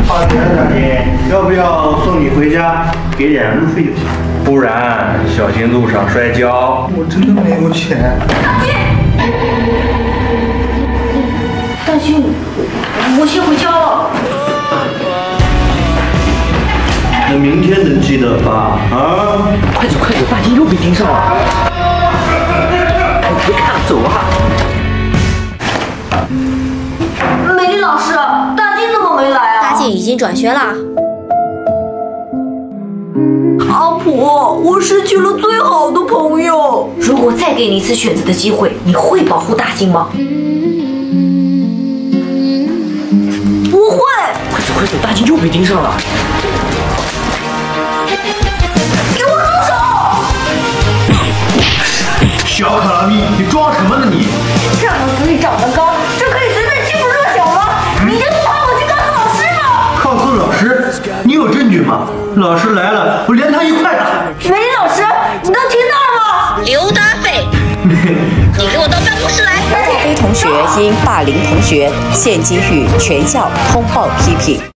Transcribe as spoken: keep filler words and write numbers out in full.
好的，大姐，要不要送你回家，给点路费就行？不然小心路上摔跤。我真的没有钱。 大姐，大姐，我我先回家了。 那明天能记得吧？啊！ 快走快走，大金又被盯上了。别看了，走啊！ 美丽老师，大金怎么没来啊？ 大金已经转学了。 阿婆，我失去了最好的朋友。如果再给你一次选择的机会，你会保护大金吗？不会。 快走快走，大金又被盯上了。 给我住手！ 小卡拉咪，你装什么呢你？ 这样的子女长得高，就可以随便欺负弱小吗？你就不怕我去告诉老师吗？ 告诉老师？你有证据吗？老师来了，我连他一块打。 美丽老师，你能听到吗？ 刘达飞，你给我到办公室来！ 若非同学因霸凌同学，现给予全校通报批评。